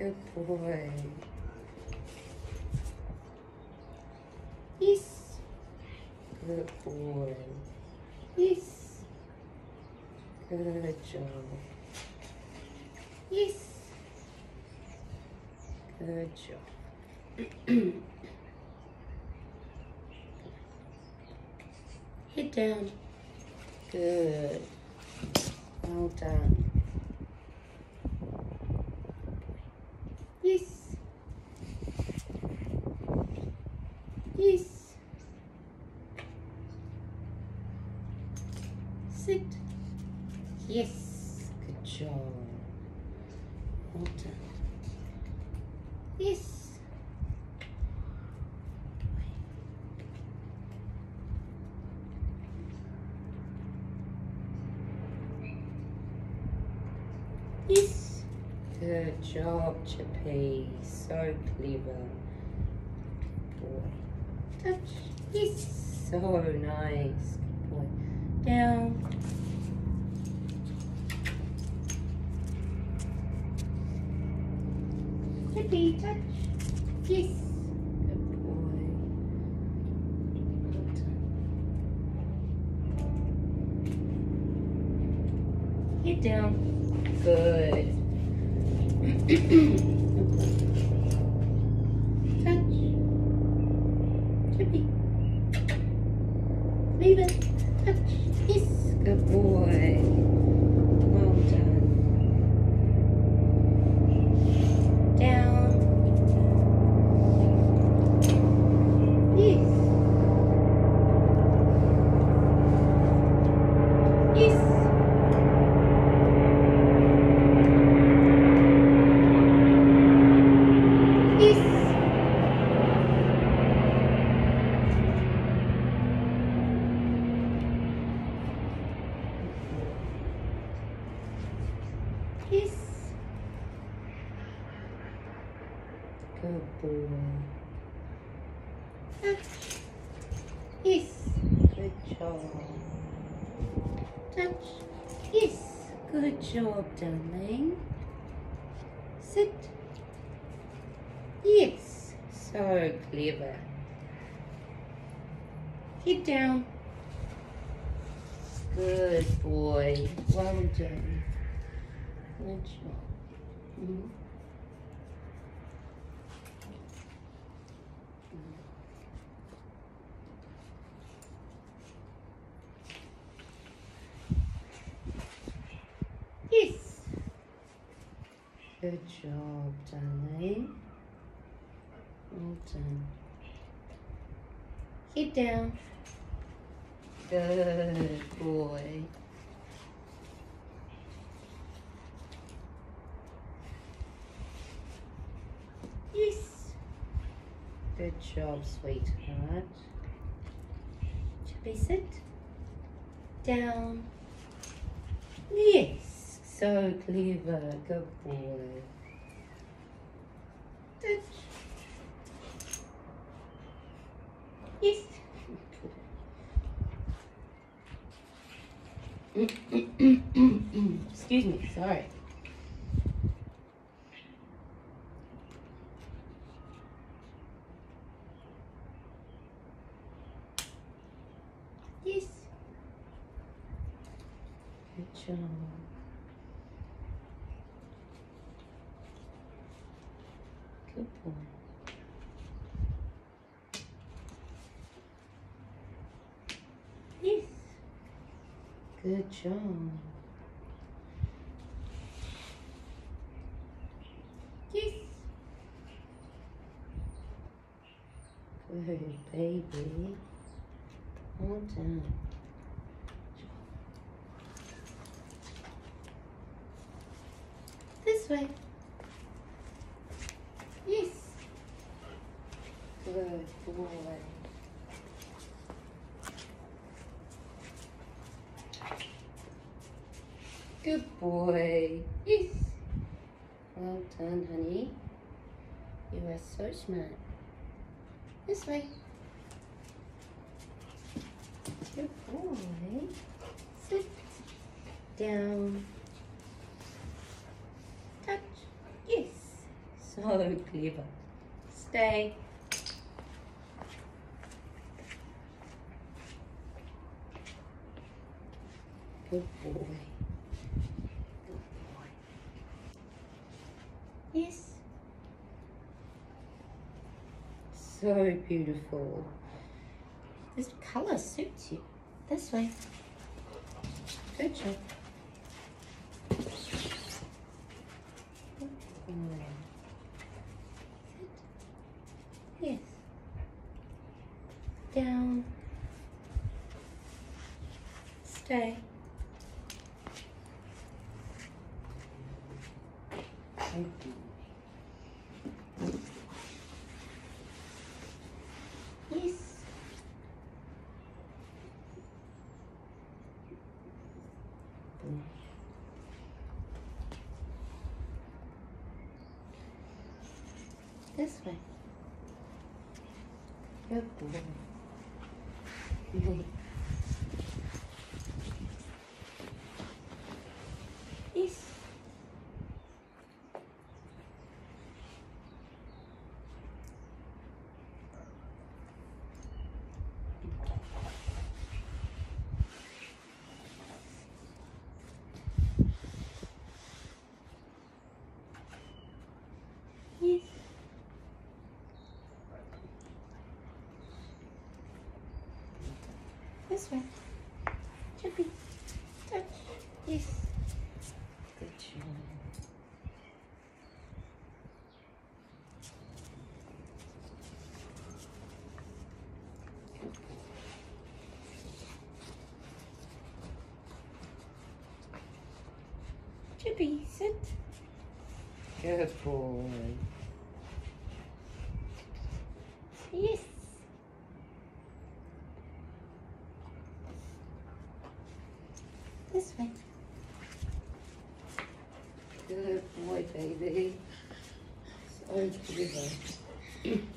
Good boy. Yes. Good boy. Yes. Good job. Yes. Good job. Head down. Good. Well done. Yes. Yes. Sit. Yes. Good job. Well done. Yes. Yes. Good job, Chippy. So clever. Good boy. Touch. Yes. So nice. Good boy. Down. Chippy, touch. Yes. Good boy. Well done. Head down. Good. Touch. Chippy. Leave it. Touch. Yes. Good boy. Well done. Down. Yes. Yes. Yes. Good boy. Touch. Yes. Good job. Touch. Yes. Good job, darling. Sit. Yes. So clever. Head down. Good boy. Well done. Good job. Yes. Good job, darling. Well done. Head down. Good boy. Yes. Good job, sweetheart. Chippy, sit. Down. Yes. So clever. Good boy. Touch. Yes. Excuse me, sorry. Yes. Good job. Good boy. Yes. Good job. Yes. Good baby. Well done. This way. Yes. Good boy. Good boy. Yes. Well done, honey. You are so smart. This way. Good boy. Sit. Down. Touch. Yes. clever. Stay. Good boy. Good boy. Yes. So beautiful. This colour suits you. This way. Good job. Yes. Down. Stay. Yes. This way. Good boy. Yes. Yes. This way. Chippy. Touch. Yes. Good job. Chippy, sit. Good boy. Yes. This way. Good boy, baby. So clever.